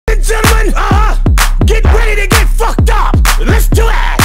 Gentlemen, get ready to get fucked up. Let's do it.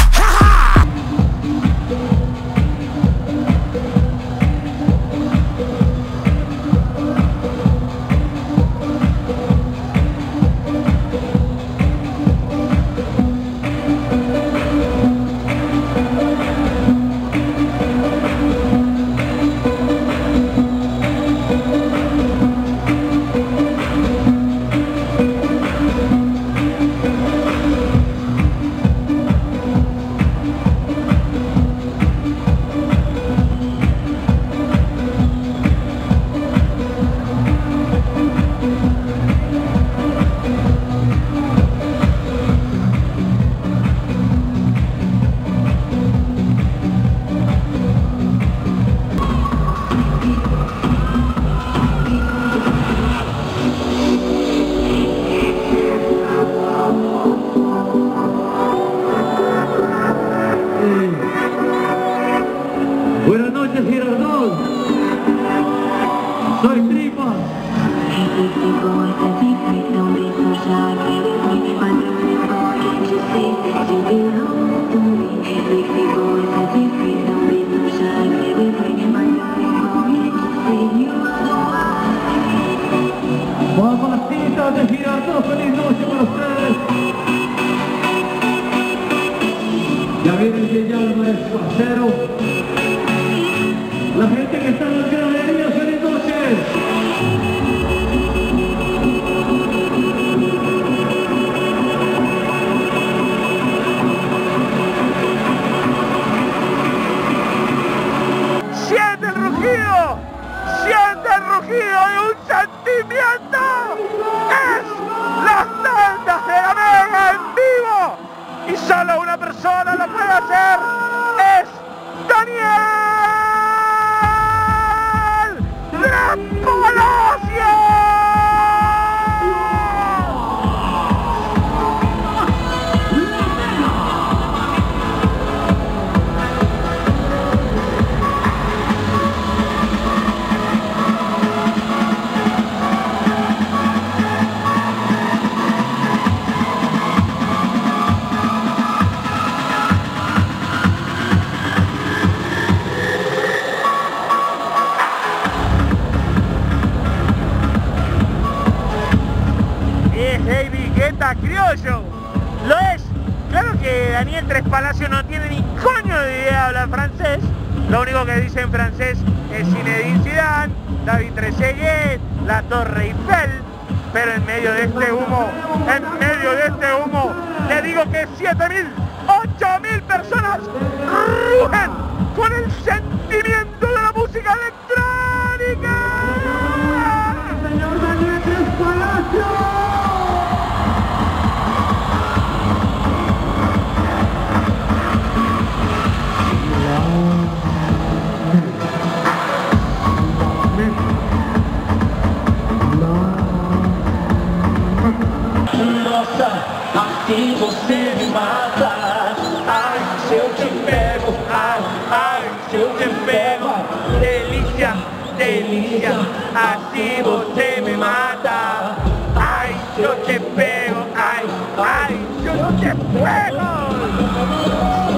Buenas noches, Girardot. Soy Tripa. Mamacitas de Girardot, feliz noche para ustedes. Ya viene el ya el maestro Acero. La gente que está en las galerías, feliz noche. ¡Siente el rugido! ¡Siente el rugido de un sentimiento! ¡Es las tandas de la Mega en vivo! Y solo una persona lo puede hacer. ¡Es Daniel! David Guetta criollo, lo es. Claro que Daniel Tres Palacios no tiene ni coño de idea de hablar francés. Lo único que dice en francés es Zinedine Zidane, David Trezeguet, la Torre Eiffel. Pero en medio de este humo, le digo que 7.000, 8.000 personas rugen con el sentimiento de la música electrónica. Señor Daniel Tres Palacios. Assim você me mata. Ai, se eu te pego. Ai, ai, se eu te pego. Delícia, delícia. Assim você me mata. Ai, se eu te pego. Ai, ai, se eu te pego.